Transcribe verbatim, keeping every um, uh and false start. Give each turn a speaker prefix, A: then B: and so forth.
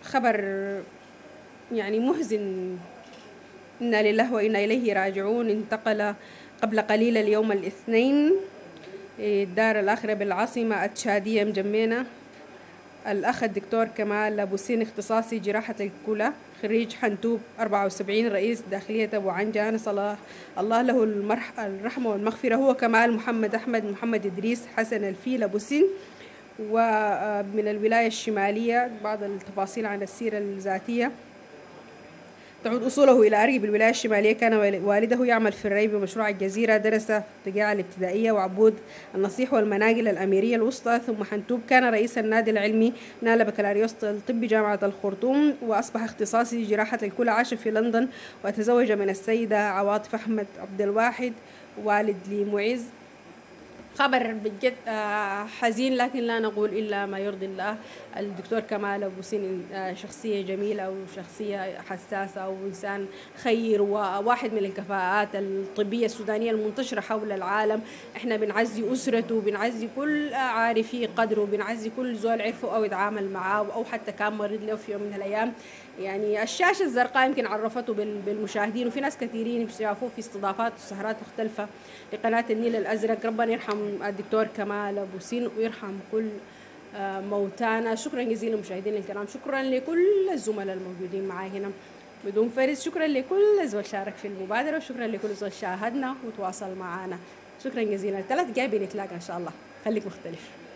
A: خبر يعني محزن، إنا لله وإنا إليه راجعون. انتقل قبل قليل اليوم الاثنين الدار الآخرة بالعاصمة التشادية مجمينة الأخ الدكتور كمال أبو سين، اختصاصي جراحة الكلى، خريج حنتوب أربعة وسبعين، رئيس داخلية أبو عنجان، صلاح الله له المرح الرحمة والمغفرة. هو كمال محمد أحمد محمد إدريس حسن الفيل أبو سين، ومن الولاية الشمالية. بعض التفاصيل عن السيرة الذاتية: تعود أصوله إلى أريب الولاية الشمالية. كان والده يعمل في الري بمشروع الجزيرة، درس في التقاعة الابتدائية وعبود النصيح والمناقل الأميرية الوسطى ثم حنتوب. كان رئيس النادي العلمي، نال بكالوريوس الطب جامعة الخرطوم، وأصبح اختصاصي جراحة الكلى. عاش في لندن وتزوج من السيدة عواطف أحمد عبد الواحد، والد لمعز. خبر بجد حزين، لكن لا نقول إلا ما يرضي الله. الدكتور كمال أبو سين شخصية جميلة وشخصية حساسة وإنسان خير، وواحد من الكفاءات الطبية السودانية المنتشرة حول العالم. احنا بنعزي أسرته، بنعزي كل عارفي قدره، بنعزي كل زول عرفه أو يتعامل معاه أو حتى كان مريض له في يوم من الأيام. يعني الشاشة الزرقاء يمكن عرفته بالمشاهدين، وفي ناس كثيرين شافوه في استضافات وسهرات مختلفة لقناة النيل الأزرق. ربنا يرحم الدكتور كمال أبو سين ويرحم كل موتانا. شكرا جزيلا مشاهدينا الكرام، شكرا لكل الزملاء الموجودين معي هنا بدون فرز، شكرا لكل زول شارك في المبادرة، وشكرا لكل زول شاهدنا وتواصل معنا. شكرا جزيلا. ثلاث جاي بنتلاقى إن شاء الله، خليك مختلف.